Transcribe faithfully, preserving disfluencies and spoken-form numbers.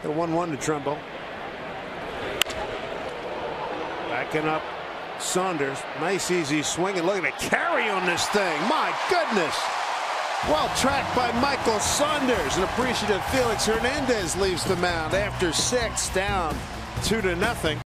The one one to Trumbo. Backing up Saunders. Nice easy swing, and look at the carry on this thing. My goodness. Well tracked by Michael Saunders. An appreciative Felix Hernandez leaves the mound after six, down two to nothing.